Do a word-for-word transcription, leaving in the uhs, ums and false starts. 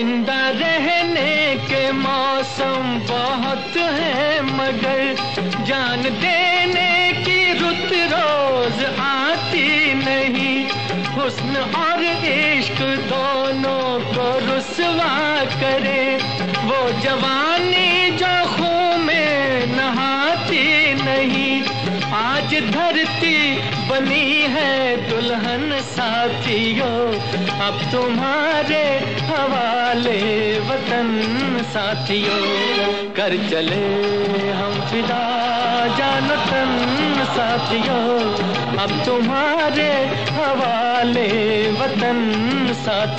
जिंदा रहने के मौसम बहुत है, मगर जान देने की रुत रोज आती नहीं। हुस्न और इश्क दोनों को रुसवा करे, वो जवानी जो खून में नहाती नहीं। आज धरती बनी है दुल्हन साथियों, अब तुम्हारे हवाले वतन साथियों। कर चले हम फिदा जानो तन साथियों, अब तुम्हारे हवाले वतन साथियों।